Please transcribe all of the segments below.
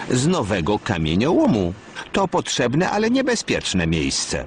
z nowego kamieniołomu. To potrzebne, ale niebezpieczne miejsce.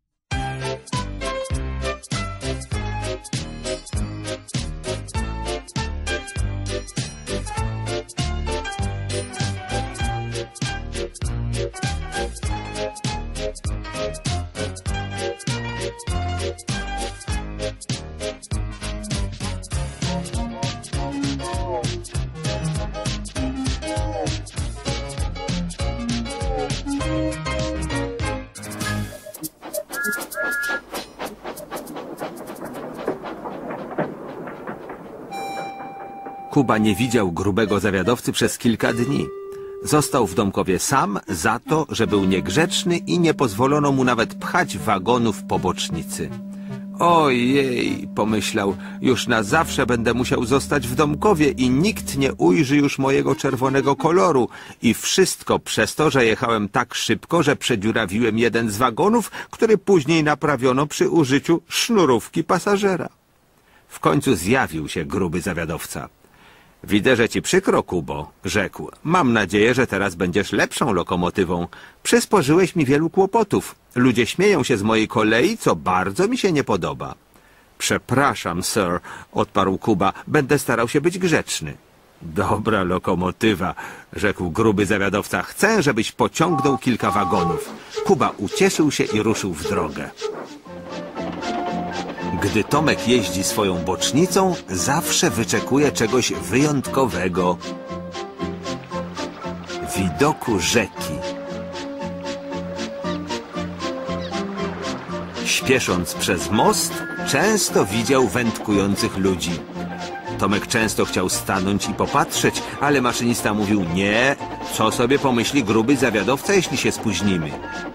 Kuba nie widział grubego zawiadowcy przez kilka dni. Został w Domkowie sam za to, że był niegrzeczny i nie pozwolono mu nawet pchać wagonów po bocznicy. Ojej, pomyślał, już na zawsze będę musiał zostać w Domkowie i nikt nie ujrzy już mojego czerwonego koloru. I wszystko przez to, że jechałem tak szybko, że przedziurawiłem jeden z wagonów, który później naprawiono przy użyciu sznurówki pasażera. W końcu zjawił się gruby zawiadowca. Widzę, że ci przykro, Kubo, rzekł. Mam nadzieję, że teraz będziesz lepszą lokomotywą. Przysporzyłeś mi wielu kłopotów. Ludzie śmieją się z mojej kolei, co bardzo mi się nie podoba. Przepraszam, sir, odparł Kuba. Będę starał się być grzeczny. Dobra lokomotywa, rzekł gruby zawiadowca. Chcę, żebyś pociągnął kilka wagonów. Kuba ucieszył się i ruszył w drogę. Gdy Tomek jeździ swoją bocznicą, zawsze wyczekuje czegoś wyjątkowego. Widoku rzeki. Śpiesząc przez most, często widział wędkujących ludzi. Tomek często chciał stanąć i popatrzeć, ale maszynista mówił nie, co sobie pomyśli gruby zawiadowca, jeśli się spóźnimy.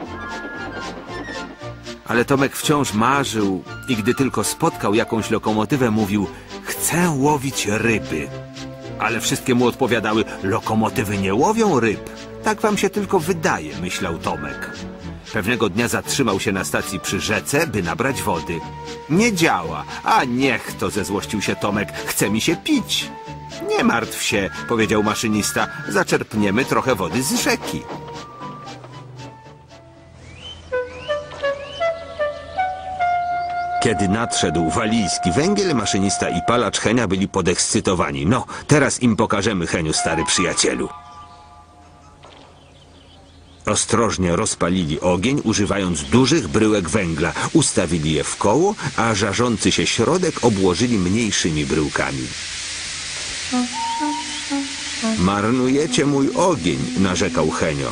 Ale Tomek wciąż marzył i gdy tylko spotkał jakąś lokomotywę, mówił: chcę łowić ryby. Ale wszystkie mu odpowiadały: lokomotywy nie łowią ryb. Tak wam się tylko wydaje, myślał Tomek. Pewnego dnia zatrzymał się na stacji przy rzece, by nabrać wody. Nie działa. A niech to, zezłościł się Tomek, chce mi się pić. Nie martw się, powiedział maszynista, zaczerpniemy trochę wody z rzeki. Kiedy nadszedł walijski węgiel, maszynista i palacz Henia byli podekscytowani. No, teraz im pokażemy, Heniu, stary przyjacielu. Ostrożnie rozpalili ogień, używając dużych bryłek węgla. Ustawili je w koło, a żarzący się środek obłożyli mniejszymi bryłkami. Marnujecie mój ogień, narzekał Henio.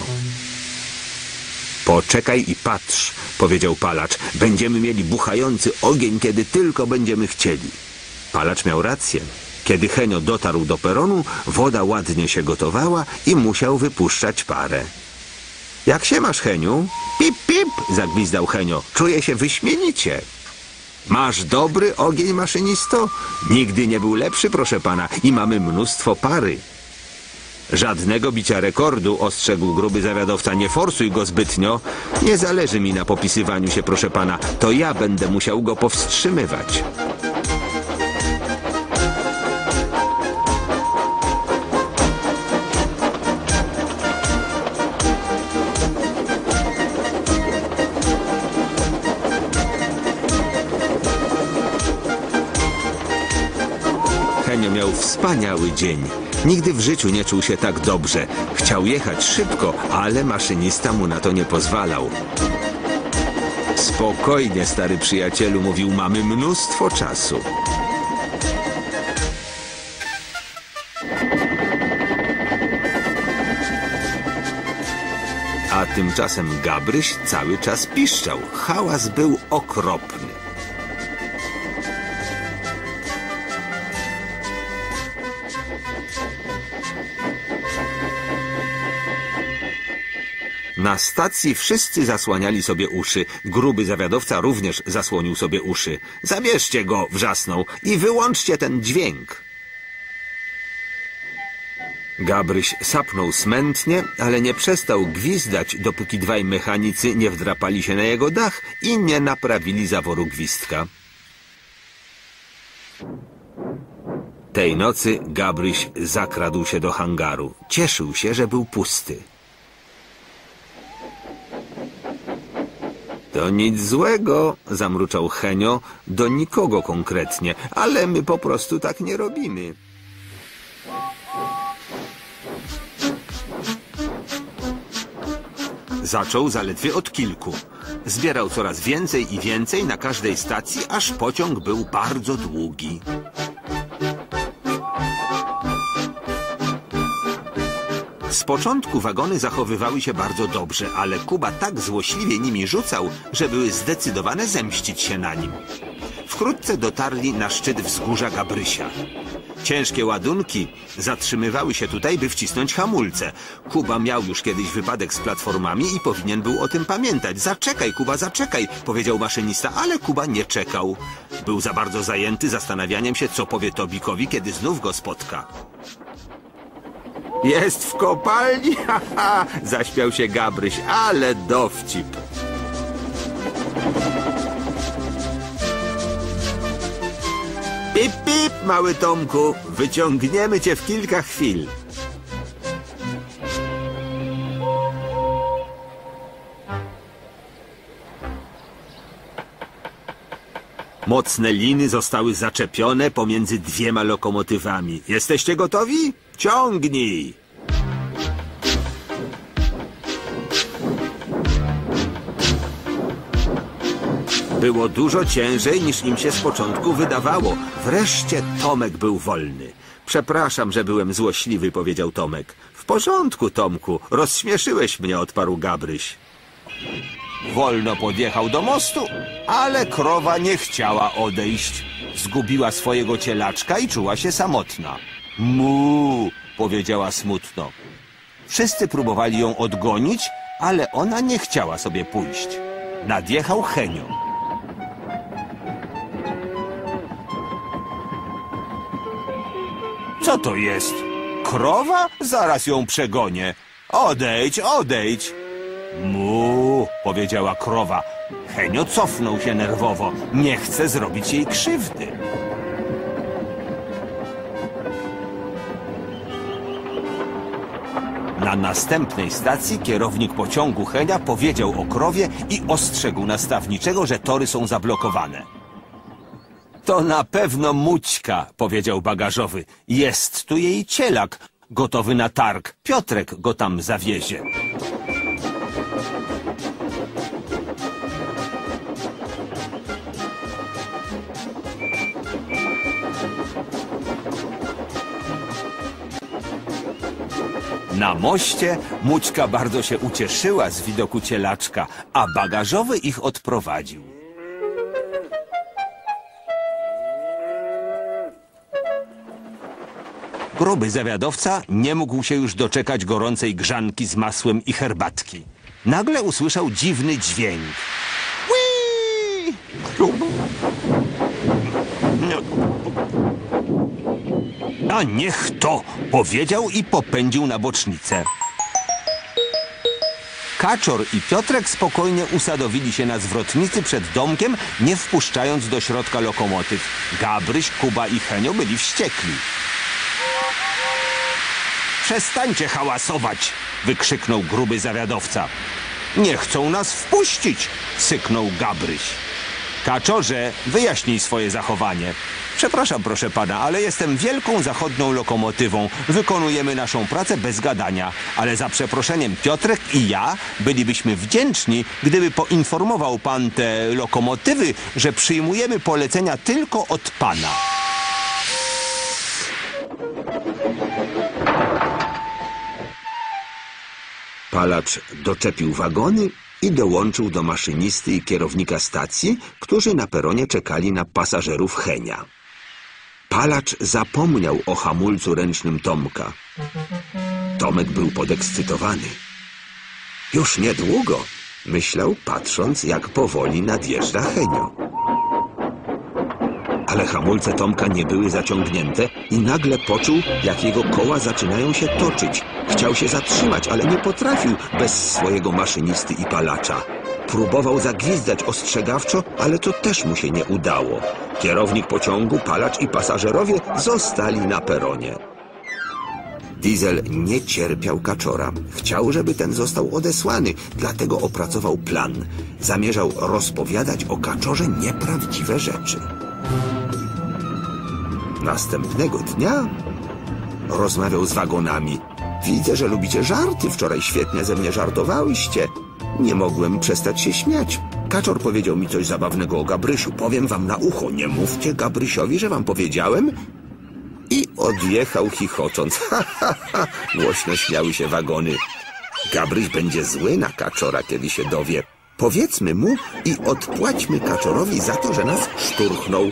Poczekaj i patrz, powiedział palacz. Będziemy mieli buchający ogień, kiedy tylko będziemy chcieli. Palacz miał rację. Kiedy Henio dotarł do peronu, woda ładnie się gotowała i musiał wypuszczać parę. Jak się masz, Heniu? Pip, pip, zagwizdał Henio. Czuję się wyśmienicie. Masz dobry ogień, maszynisto? Nigdy nie był lepszy, proszę pana, i mamy mnóstwo pary. Żadnego bicia rekordu, ostrzegł gruby zawiadowca. Nie forsuj go zbytnio. Nie zależy mi na popisywaniu się, proszę pana. To ja będę musiał go powstrzymywać. Henio miał wspaniały dzień. Nigdy w życiu nie czuł się tak dobrze. Chciał jechać szybko, ale maszynista mu na to nie pozwalał. Spokojnie, stary przyjacielu, mówił, mamy mnóstwo czasu. A tymczasem Gabryś cały czas piszczał. Hałas był okropny. Na stacji wszyscy zasłaniali sobie uszy. Gruby zawiadowca również zasłonił sobie uszy. Zabierzcie go, wrzasnął, i wyłączcie ten dźwięk. Gabryś sapnął smętnie, ale nie przestał gwizdać, dopóki dwaj mechanicy nie wdrapali się na jego dach i nie naprawili zaworu gwizdka. Tej nocy Gabryś zakradł się do hangaru. Cieszył się, że był pusty. To nic złego, zamruczał Henio, do nikogo konkretnie, ale my po prostu tak nie robimy. Zaczął zaledwie od kilku. Zbierał coraz więcej i więcej na każdej stacji, aż pociąg był bardzo długi. Z początku wagony zachowywały się bardzo dobrze, ale Kuba tak złośliwie nimi rzucał, że były zdecydowane zemścić się na nim. Wkrótce dotarli na szczyt wzgórza Gabrysia. Ciężkie ładunki zatrzymywały się tutaj, by wcisnąć hamulce. Kuba miał już kiedyś wypadek z platformami i powinien był o tym pamiętać. Zaczekaj, Kuba, zaczekaj, powiedział maszynista, ale Kuba nie czekał. Był za bardzo zajęty zastanawianiem się, co powie Tobikowi, kiedy znów go spotka. Jest w kopalni? Haha, zaśmiał się Gabryś, ale dowcip. Pip, pip, mały Tomku, wyciągniemy cię w kilka chwil. Mocne liny zostały zaczepione pomiędzy dwiema lokomotywami. Jesteście gotowi? Ciągnij! Było dużo ciężej, niż im się z początku wydawało. Wreszcie Tomek był wolny. Przepraszam, że byłem złośliwy, powiedział Tomek. W porządku, Tomku, rozśmieszyłeś mnie, odparł Gabryś. Wolno podjechał do mostu, ale krowa nie chciała odejść. Zgubiła swojego cielaczka i czuła się samotna. Mu, powiedziała smutno. Wszyscy próbowali ją odgonić, ale ona nie chciała sobie pójść. Nadjechał Henio. Co to jest? Krowa? Zaraz ją przegonię. Odejdź, odejdź. Mu, powiedziała krowa. Henio cofnął się nerwowo. Nie chce zrobić jej krzywdy. Na następnej stacji kierownik pociągu Henia powiedział o krowie i ostrzegł nastawniczego, że tory są zablokowane. To na pewno Mućka, powiedział bagażowy. Jest tu jej cielak, gotowy na targ. Piotrek go tam zawiezie. Na moście Mućka bardzo się ucieszyła z widoku cielaczka, a bagażowy ich odprowadził. Gruby zawiadowca nie mógł się już doczekać gorącej grzanki z masłem i herbatki. Nagle usłyszał dziwny dźwięk. Ui! A niech to! Powiedział i popędził na bocznicę. Kaczor i Piotrek spokojnie usadowili się na zwrotnicy przed domkiem, nie wpuszczając do środka lokomotyw. Gabryś, Kuba i Henio byli wściekli. Przestańcie hałasować! Wykrzyknął gruby zawiadowca. Nie chcą nas wpuścić! Syknął Gabryś. Kaczorze, wyjaśnij swoje zachowanie. Przepraszam, proszę pana, ale jestem wielką zachodnią lokomotywą. Wykonujemy naszą pracę bez gadania. Ale za przeproszeniem Piotrek i ja bylibyśmy wdzięczni, gdyby poinformował pan te lokomotywy, że przyjmujemy polecenia tylko od pana. Palacz doczepił wagony i dołączył do maszynisty i kierownika stacji, którzy na peronie czekali na pasażerów Henia. Palacz zapomniał o hamulcu ręcznym Tomka. Tomek był podekscytowany. Już niedługo, myślał, patrząc, jak powoli nadjeżdża Henio. Ale hamulce Tomka nie były zaciągnięte i nagle poczuł, jak jego koła zaczynają się toczyć. Chciał się zatrzymać, ale nie potrafił bez swojego maszynisty i palacza. Próbował zagwizdać ostrzegawczo, ale to też mu się nie udało. Kierownik pociągu, palacz i pasażerowie zostali na peronie. Diesel nie cierpiał Kaczora. Chciał, żeby ten został odesłany, dlatego opracował plan. Zamierzał rozpowiadać o Kaczorze nieprawdziwe rzeczy. Następnego dnia rozmawiał z wagonami. Widzę, że lubicie żarty. Wczoraj świetnie ze mnie żartowałyście. Nie mogłem przestać się śmiać. Kaczor powiedział mi coś zabawnego o Gabrysiu. Powiem wam na ucho, nie mówcie Gabrysiowi, że wam powiedziałem. I odjechał chichocząc. Ha, ha, ha. Głośno śmiały się wagony. Gabryś będzie zły na Kaczora, kiedy się dowie. Powiedzmy mu i odpłaćmy Kaczorowi za to, że nas szturchnął.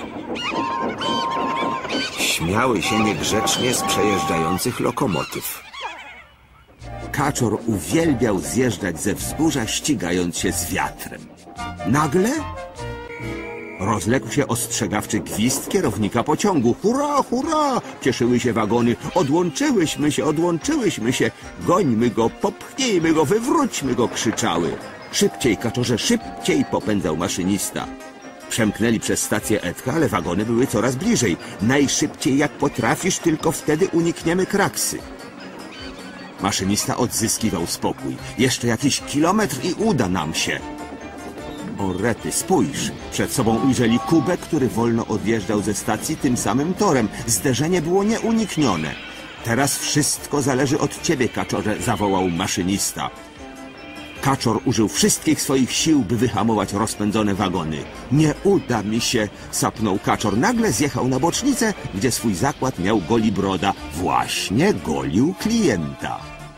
Śmiały się niegrzecznie z przejeżdżających lokomotyw. Kaczor uwielbiał zjeżdżać ze wzgórza, ścigając się z wiatrem. Nagle rozległ się ostrzegawczy gwizd kierownika pociągu. Hurra, hurra! Cieszyły się wagony. Odłączyłyśmy się. Gońmy go, popchnijmy go, wywróćmy go, krzyczały. Szybciej, Kaczorze, szybciej, popędzał maszynista. Przemknęli przez stację Edka, ale wagony były coraz bliżej. Najszybciej jak potrafisz, tylko wtedy unikniemy kraksy. Maszynista odzyskiwał spokój. Jeszcze jakiś kilometr i uda nam się. O rety, spójrz. Przed sobą ujrzeli Kubę, który wolno odjeżdżał ze stacji tym samym torem. Zderzenie było nieuniknione. Teraz wszystko zależy od ciebie, Kaczorze, zawołał maszynista. Kaczor użył wszystkich swoich sił, by wyhamować rozpędzone wagony. Nie uda mi się, sapnął Kaczor. Nagle zjechał na bocznicę, gdzie swój zakład miał Golibroda. Właśnie golił klienta.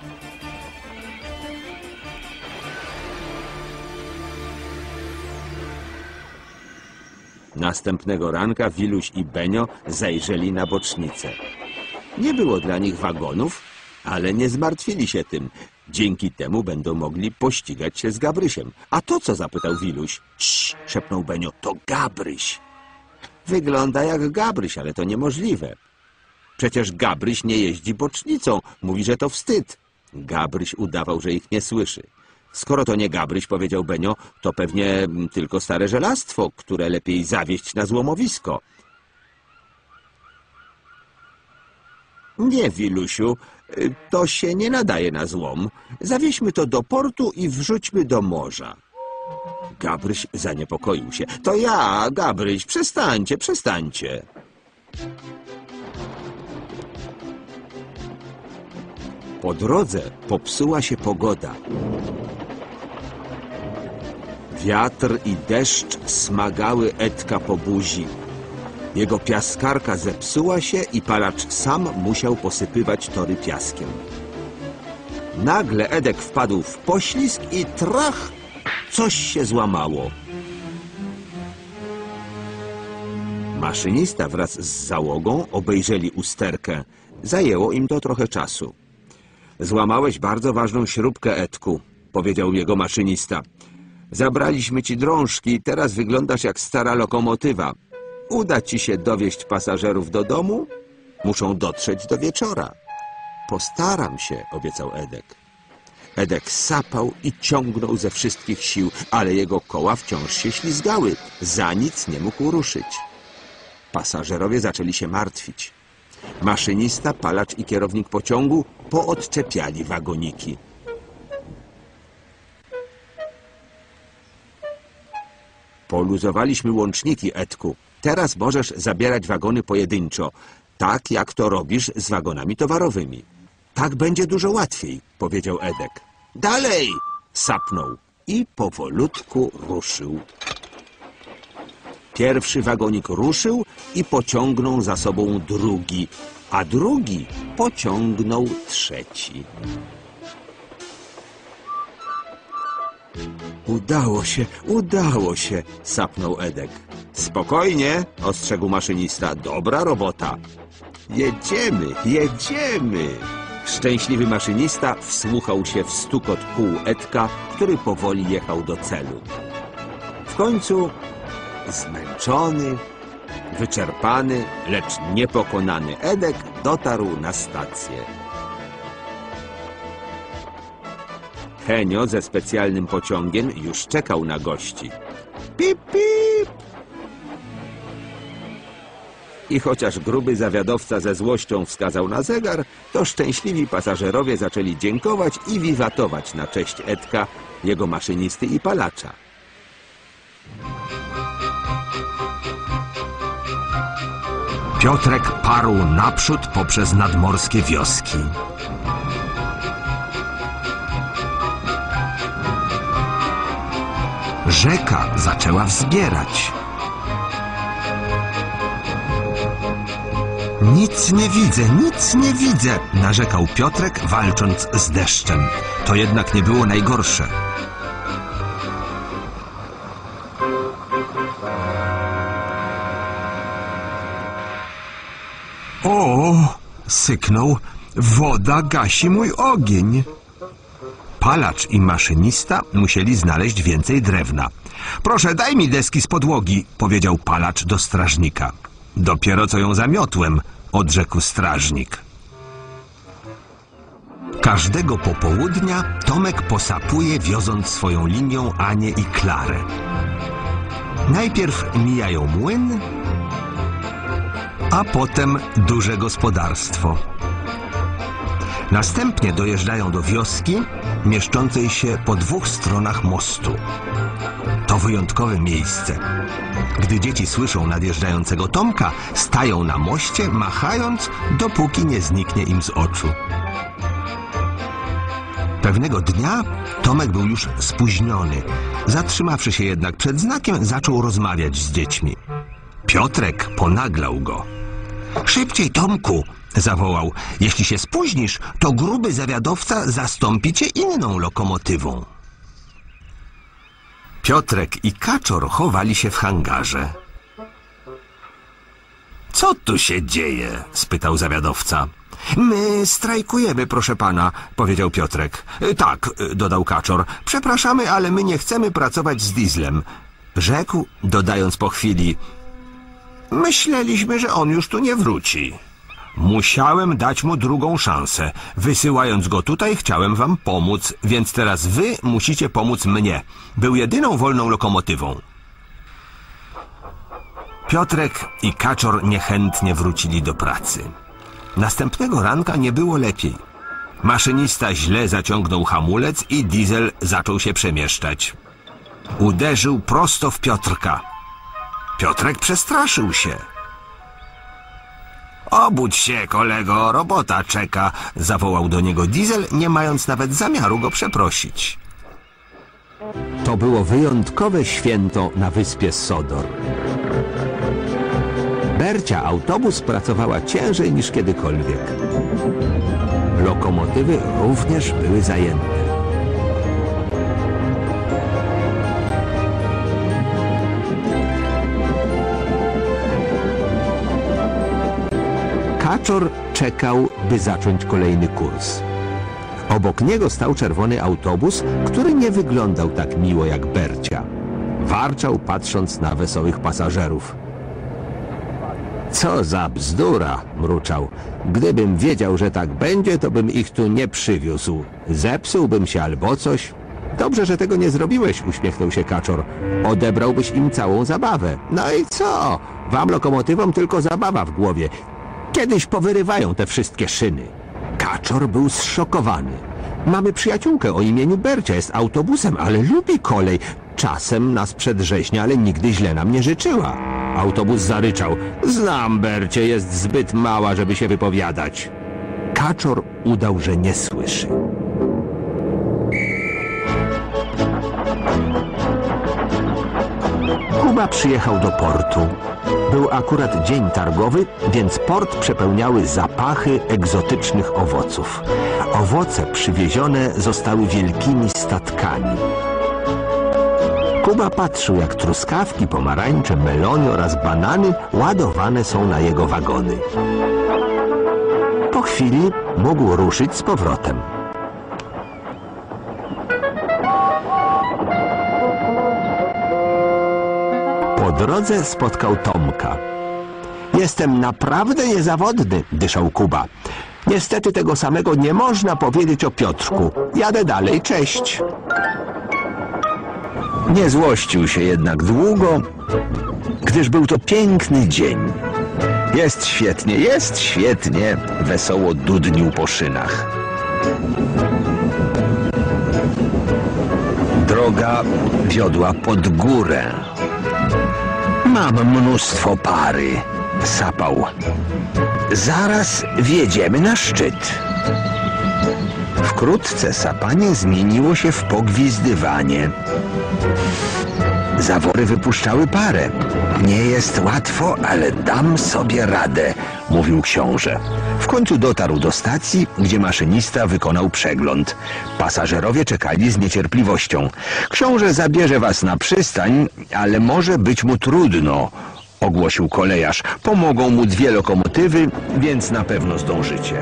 Następnego ranka Wiluś i Benio zajrzeli na bocznicę. Nie było dla nich wagonów, ale nie zmartwili się tym. Dzięki temu będą mogli pościgać się z Gabrysiem. A to co? Zapytał Wiluś. Cii, szepnął Benio. To Gabryś. Wygląda jak Gabryś, ale to niemożliwe. Przecież Gabryś nie jeździ bocznicą. Mówi, że to wstyd. Gabryś udawał, że ich nie słyszy. Skoro to nie Gabryś, powiedział Benio, to pewnie tylko stare żelastwo, które lepiej zawieźć na złomowisko. Nie, Wilusiu, to się nie nadaje na złom. Zawieźmy to do portu i wrzućmy do morza. Gabryś zaniepokoił się. To ja, Gabryś, przestańcie, przestańcie. Po drodze popsuła się pogoda. Wiatr i deszcz smagały Edka po buzi. Jego piaskarka zepsuła się i palacz sam musiał posypywać tory piaskiem. Nagle Edek wpadł w poślizg i trach! Coś się złamało. Maszynista wraz z załogą obejrzeli usterkę. Zajęło im to trochę czasu. Złamałeś bardzo ważną śrubkę, Edku, powiedział jego maszynista. Zabraliśmy ci drążki i teraz wyglądasz jak stara lokomotywa. Uda ci się dowieźć pasażerów do domu? Muszą dotrzeć do wieczora. Postaram się, obiecał Edek. Edek sapał i ciągnął ze wszystkich sił, ale jego koła wciąż się ślizgały. Za nic nie mógł ruszyć. Pasażerowie zaczęli się martwić. Maszynista, palacz i kierownik pociągu poodczepiali wagoniki. Poluzowaliśmy łączniki, Edku. Teraz możesz zabierać wagony pojedynczo, tak jak to robisz z wagonami towarowymi. Tak będzie dużo łatwiej, powiedział Edek. Dalej! Sapnął i powolutku ruszył. Pierwszy wagonik ruszył i pociągnął za sobą drugi, a drugi pociągnął trzeci. Udało się, sapnął Edek. Spokojnie, ostrzegł maszynista. Dobra robota. Jedziemy. Szczęśliwy maszynista wsłuchał się w stukot kół Edka, który powoli jechał do celu. W końcu zmęczony, wyczerpany, lecz niepokonany Edek dotarł na stację. Henio ze specjalnym pociągiem już czekał na gości. Pip, pip! I chociaż gruby zawiadowca ze złością wskazał na zegar, to szczęśliwi pasażerowie zaczęli dziękować i wiwatować na cześć Edka, jego maszynisty i palacza. Piotrek parł naprzód poprzez nadmorskie wioski. Rzeka zaczęła wzbierać. Nic nie widzę, narzekał Piotrek, walcząc z deszczem. To jednak nie było najgorsze. O, syknął, woda gasi mój ogień. Palacz i maszynista musieli znaleźć więcej drewna. Proszę, daj mi deski z podłogi, powiedział palacz do strażnika. Dopiero co ją zamiotłem, odrzekł strażnik. Każdego popołudnia Tomek posapuje, wioząc swoją linią Anię i Klarę. Najpierw mijają młyn, a potem duże gospodarstwo. Następnie dojeżdżają do wioski mieszczącej się po dwóch stronach mostu. To wyjątkowe miejsce. Gdy dzieci słyszą nadjeżdżającego Tomka, stają na moście, machając, dopóki nie zniknie im z oczu. Pewnego dnia Tomek był już spóźniony. Zatrzymawszy się jednak przed znakiem, zaczął rozmawiać z dziećmi. Piotrek ponaglał go. Szybciej, Tomku, zawołał. Jeśli się spóźnisz, to gruby zawiadowca zastąpi cię inną lokomotywą. Piotrek i Kaczor chowali się w hangarze. Co tu się dzieje? Spytał zawiadowca. My strajkujemy, proszę pana, powiedział Piotrek. Tak, dodał Kaczor. Przepraszamy, ale my nie chcemy pracować z dieslem. Rzekł, dodając po chwili. Myśleliśmy, że on już tu nie wróci. Musiałem dać mu drugą szansę. Wysyłając go tutaj, chciałem wam pomóc, więc teraz wy musicie pomóc mnie. Był jedyną wolną lokomotywą. Piotrek i Kaczor niechętnie wrócili do pracy. Następnego ranka nie było lepiej. Maszynista źle zaciągnął hamulec i diesel zaczął się przemieszczać. Uderzył prosto w Piotrka. Piotrek przestraszył się. Obudź się, kolego, robota czeka, zawołał do niego diesel, nie mając nawet zamiaru go przeprosić. To było wyjątkowe święto na wyspie Sodor. Bercia autobus pracowała ciężej niż kiedykolwiek. Lokomotywy również były zajęte. Kaczor czekał, by zacząć kolejny kurs. Obok niego stał czerwony autobus, który nie wyglądał tak miło jak Bercia. Warczał, patrząc na wesołych pasażerów. Co za bzdura, mruczał. Gdybym wiedział, że tak będzie, to bym ich tu nie przywiózł. Zepsułbym się albo coś. Dobrze, że tego nie zrobiłeś, uśmiechnął się Kaczor. Odebrałbyś im całą zabawę. No i co? Wam lokomotywom tylko zabawa w głowie. Kiedyś powyrywają te wszystkie szyny. Kaczor był zszokowany. Mamy przyjaciółkę o imieniu Bercia, jest autobusem, ale lubi kolej. Czasem nas przedrzeźnia, ale nigdy źle nam nie życzyła. Autobus zaryczał. Znam Bercie, jest zbyt mała, żeby się wypowiadać. Kaczor udał, że nie słyszy. Kuba przyjechał do portu. Był akurat dzień targowy, więc port przepełniały zapachy egzotycznych owoców. Owoce przywiezione zostały wielkimi statkami. Kuba patrzył, jak truskawki, pomarańcze, melony oraz banany ładowane są na jego wagony. Po chwili mógł ruszyć z powrotem. Po drodze spotkał Tomka. Jestem naprawdę niezawodny, dyszał Kuba. Niestety tego samego nie można powiedzieć o Piotrku. Jadę dalej, cześć. Nie złościł się jednak długo, gdyż był to piękny dzień. Jest świetnie, wesoło dudnił po szynach. Droga wiodła pod górę. Mam mnóstwo pary, sapał. Zaraz wjedziemy na szczyt. Wkrótce sapanie zmieniło się w pogwizdywanie. Zawory wypuszczały parę. Nie jest łatwo, ale dam sobie radę, mówił książę. W końcu dotarł do stacji, gdzie maszynista wykonał przegląd. Pasażerowie czekali z niecierpliwością. Książę zabierze was na przystań, ale może być mu trudno, ogłosił kolejarz. Pomogą mu 2 lokomotywy, więc na pewno zdążycie.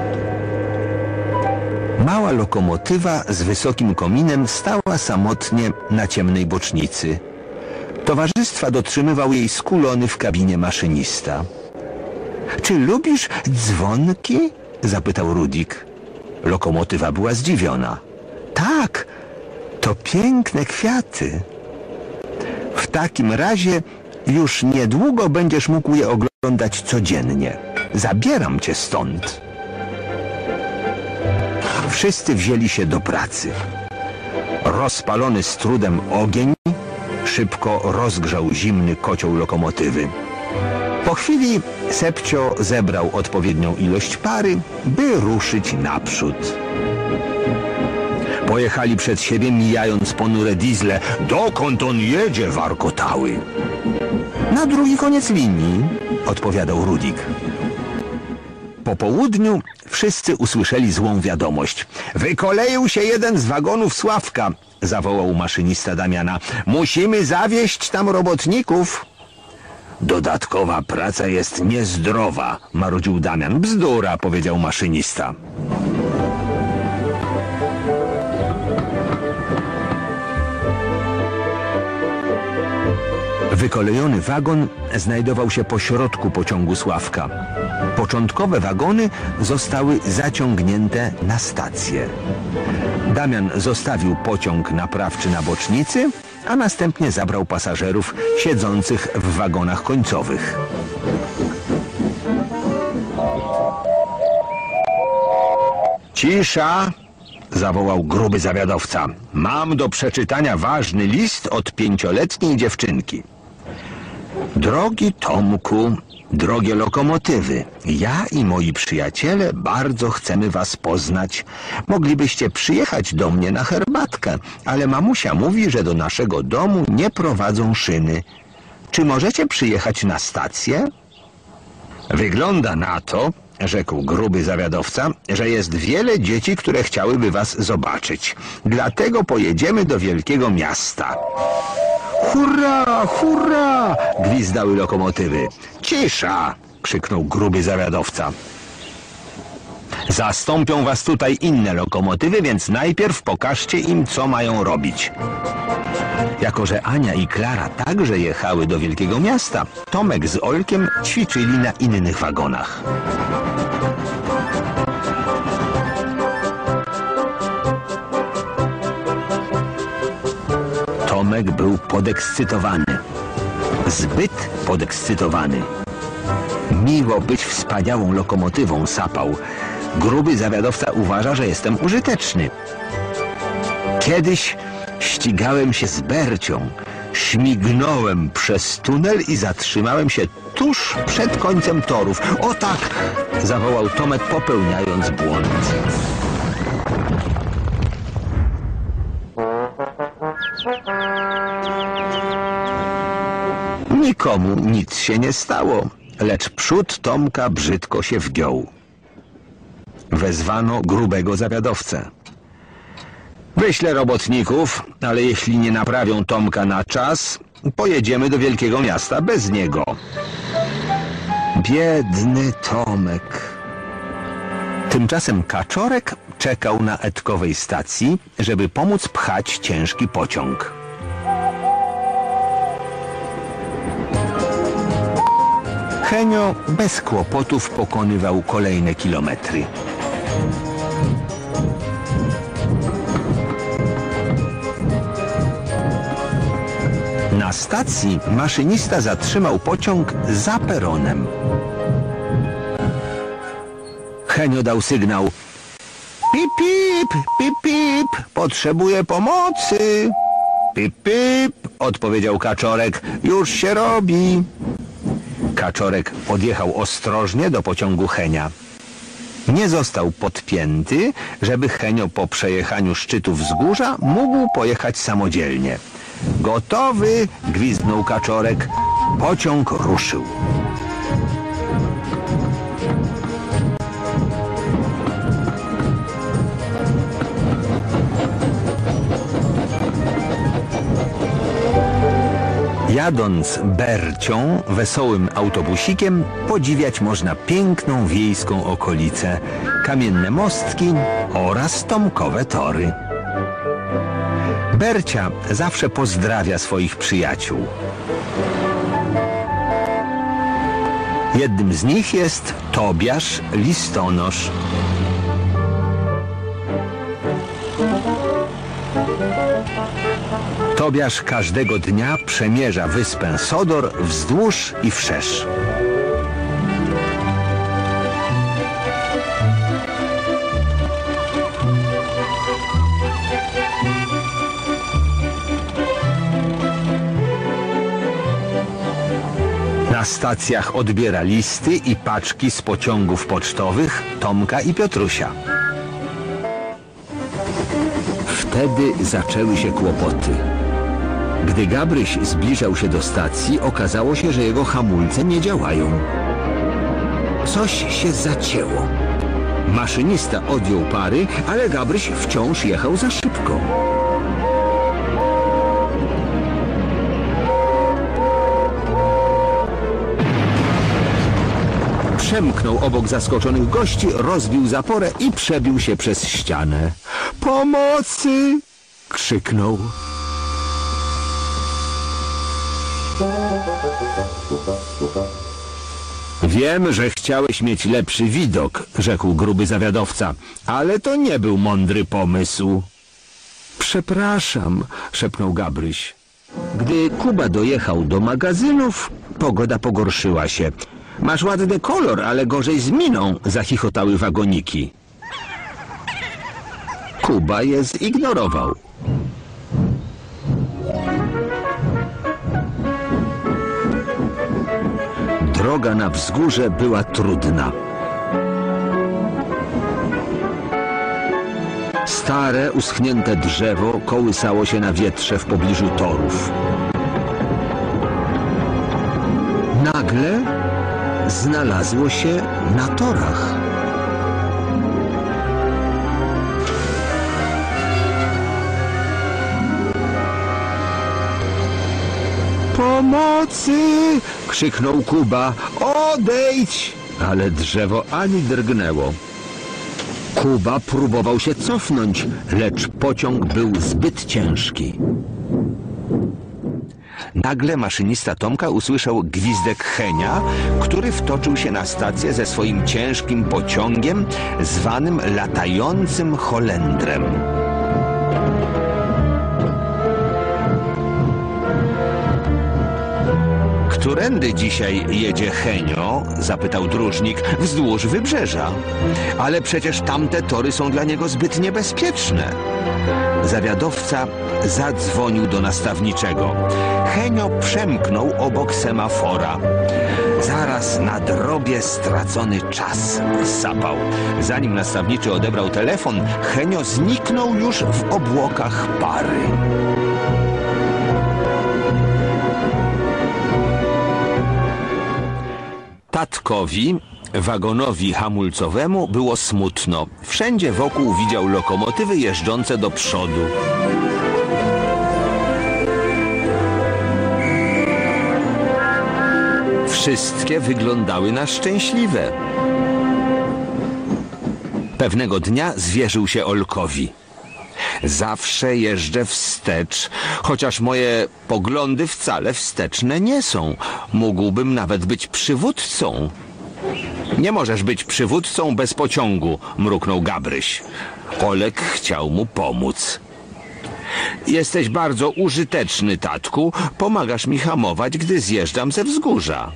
Mała lokomotywa z wysokim kominem stała samotnie na ciemnej bocznicy. Towarzystwa dotrzymywał jej skulony w kabinie maszynista. Czy lubisz dzwonki? Zapytał Rudik. Lokomotywa była zdziwiona. Tak, to piękne kwiaty. W takim razie już niedługo będziesz mógł je oglądać codziennie. Zabieram cię stąd. Wszyscy wzięli się do pracy. Rozpalony z trudem ogień szybko rozgrzał zimny kocioł lokomotywy. Po chwili Sepcio zebrał odpowiednią ilość pary, by ruszyć naprzód. Pojechali przed siebie, mijając ponure diesle. Dokąd on jedzie? Warkotały. Na drugi koniec linii, odpowiadał Rudik. Po południu wszyscy usłyszeli złą wiadomość. Wykoleił się jeden z wagonów Sławka, zawołał maszynista Damiana. Musimy zawieźć tam robotników. Dodatkowa praca jest niezdrowa, marudził Damian. Bzdura, powiedział maszynista. Wykolejony wagon znajdował się po środku pociągu Sławka. Początkowe wagony zostały zaciągnięte na stację. Damian zostawił pociąg naprawczy na bocznicy, a następnie zabrał pasażerów siedzących w wagonach końcowych. Cisza! Zawołał gruby zawiadowca. Mam do przeczytania ważny list od 5-letniej dziewczynki. Drogi Tomku, drogie lokomotywy, ja i moi przyjaciele bardzo chcemy was poznać. Moglibyście przyjechać do mnie na herbatkę, ale mamusia mówi, że do naszego domu nie prowadzą szyny. Czy możecie przyjechać na stację? Wygląda na to, rzekł gruby zawiadowca, że jest wiele dzieci, które chciałyby was zobaczyć. Dlatego pojedziemy do wielkiego miasta. Hurra, hurra! Gwizdały lokomotywy. Cisza! Krzyknął gruby zawiadowca. Zastąpią was tutaj inne lokomotywy, więc najpierw pokażcie im, co mają robić. Jako że Ania i Klara także jechały do wielkiego miasta, Tomek z Olkiem ćwiczyli na innych wagonach. Tomek był podekscytowany. Zbyt podekscytowany. Miło być wspaniałą lokomotywą, sapał. Gruby zawiadowca uważa, że jestem użyteczny. Kiedyś ścigałem się z Bercią. Śmignąłem przez tunel i zatrzymałem się tuż przed końcem torów. O tak! Zawołał Tomek, popełniając błąd. Nikomu nic się nie stało, lecz przód Tomka brzydko się wgiął. Wezwano grubego zawiadowcę. Wyślę robotników, ale jeśli nie naprawią Tomka na czas, pojedziemy do wielkiego miasta bez niego. Biedny Tomek. Tymczasem Kaczorek czekał na Edkowej stacji, żeby pomóc pchać ciężki pociąg. Henio bez kłopotów pokonywał kolejne kilometry. Na stacji maszynista zatrzymał pociąg za peronem. Henio dał sygnał. Pip, pip, pip, pip, potrzebuję pomocy. Pip, pip, odpowiedział Kaczorek, już się robi. Kaczorek podjechał ostrożnie do pociągu Henia. Nie został podpięty, żeby Henio po przejechaniu szczytu wzgórza mógł pojechać samodzielnie. Gotowy, gwizdnął Kaczorek. Pociąg ruszył. Jadąc Bercią, wesołym autobusikiem, podziwiać można piękną wiejską okolicę, kamienne mostki oraz tomkowe tory. Bercia zawsze pozdrawia swoich przyjaciół. Jednym z nich jest Tobiasz listonosz. Tobiasz każdego dnia przemierza wyspę Sodor wzdłuż i wszerz. Na stacjach odbiera listy i paczki z pociągów pocztowych Tomka i Piotrusia. Wtedy zaczęły się kłopoty. Gdy Gabryś zbliżał się do stacji, okazało się, że jego hamulce nie działają. Coś się zacięło. Maszynista odjął pary, ale Gabryś wciąż jechał za szybko. Przemknął obok zaskoczonych gości, rozbił zaporę i przebił się przez ścianę. Pomocy! Krzyknął. Wiem, że chciałeś mieć lepszy widok, rzekł gruby zawiadowca, ale to nie był mądry pomysł. Przepraszam, szepnął Gabryś. Gdy Kuba dojechał do magazynów, pogoda pogorszyła się. Masz ładny kolor, ale gorzej z miną, zachichotały wagoniki. Kuba je zignorował. Droga na wzgórze była trudna. Stare, uschnięte drzewo kołysało się na wietrze w pobliżu torów. Nagle znalazło się na torach. Pomocy! Krzyknął Kuba. Odejdź! Ale drzewo ani drgnęło. Kuba próbował się cofnąć, lecz pociąg był zbyt ciężki. Nagle maszynista Tomka usłyszał gwizdek Henia, który wtoczył się na stację ze swoim ciężkim pociągiem zwanym latającym Holendrem. Którędy dzisiaj jedzie Henio? Zapytał dróżnik. Wzdłuż wybrzeża. Ale przecież tamte tory są dla niego zbyt niebezpieczne. Zawiadowca zadzwonił do nastawniczego. Henio przemknął obok semafora. Zaraz nadrobię stracony czas, sapał. Zanim nastawniczy odebrał telefon, Henio zniknął już w obłokach pary. Tatkowi, wagonowi hamulcowemu, było smutno. Wszędzie wokół widział lokomotywy jeżdżące do przodu. Wszystkie wyglądały na szczęśliwe. Pewnego dnia zwierzył się Olkowi. Zawsze jeżdżę wstecz, chociaż moje poglądy wcale wsteczne nie są. Mógłbym nawet być przywódcą. Nie możesz być przywódcą bez pociągu, mruknął Gabryś. Olek chciał mu pomóc. Jesteś bardzo użyteczny, tatku. Pomagasz mi hamować, gdy zjeżdżam ze wzgórza.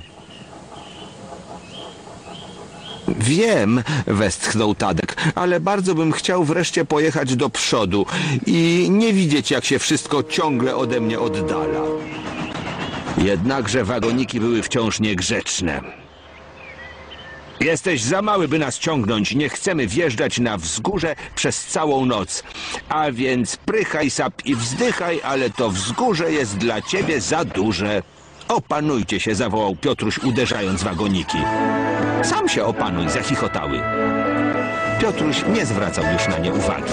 Wiem, westchnął Tadek, ale bardzo bym chciał wreszcie pojechać do przodu i nie widzieć, jak się wszystko ciągle ode mnie oddala. Jednakże wagoniki były wciąż niegrzeczne. Jesteś za mały, by nas ciągnąć. Nie chcemy wjeżdżać na wzgórze przez całą noc. A więc prychaj, sap i wzdychaj, ale to wzgórze jest dla ciebie za duże. Opanujcie się, zawołał Piotruś, uderzając wagoniki. Sam się opanuj, zachichotały. Piotruś nie zwracał już na nie uwagi.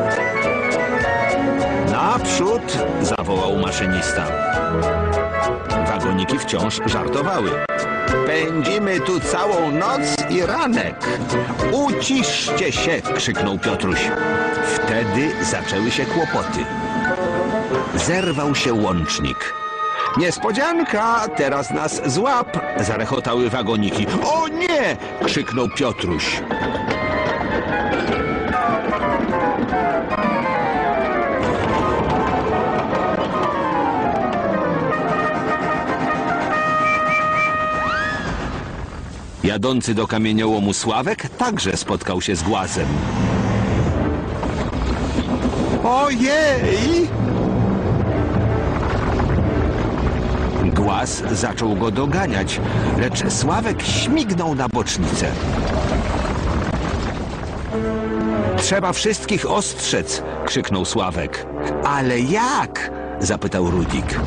Naprzód, zawołał maszynista. Wagoniki wciąż żartowały. Pędzimy tu całą noc i ranek. Uciszcie się, krzyknął Piotruś. Wtedy zaczęły się kłopoty. Zerwał się łącznik. Niespodzianka, teraz nas złap, zarechotały wagoniki. O nie, krzyknął Piotruś. Jadący do kamieniołomu Sławek także spotkał się z Głazem. Ojej! Głaz zaczął go doganiać, lecz Sławek śmignął na bocznicę. Trzeba wszystkich ostrzec, krzyknął Sławek. Ale jak? Zapytał Rudik.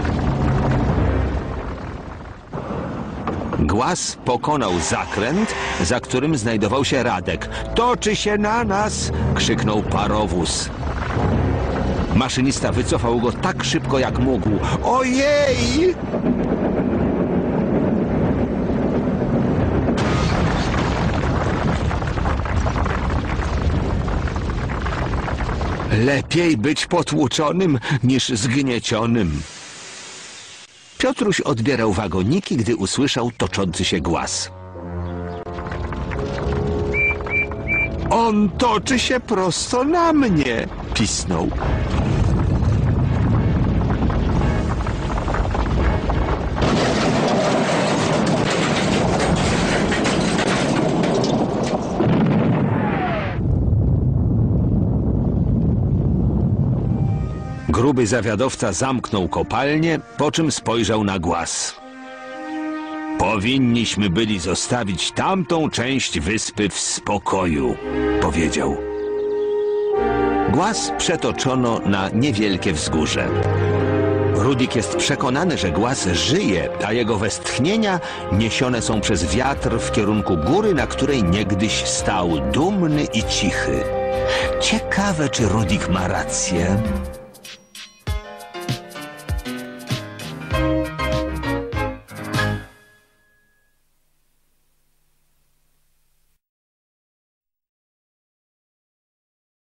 Głaz pokonał zakręt, za którym znajdował się Radek. Toczy się na nas! Krzyknął parowóz. Maszynista wycofał go tak szybko, jak mógł. Ojej! Lepiej być potłuczonym niż zgniecionym. Piotruś odbierał wagoniki, gdy usłyszał toczący się głaz. On toczy się prosto na mnie, pisnął. Gruby zawiadowca zamknął kopalnię, po czym spojrzał na Głaz. Powinniśmy byli zostawić tamtą część wyspy w spokoju, powiedział. Głaz przetoczono na niewielkie wzgórze. Rudik jest przekonany, że Głaz żyje, a jego westchnienia niesione są przez wiatr w kierunku góry, na której niegdyś stał, dumny i cichy. Ciekawe, czy Rudik ma rację.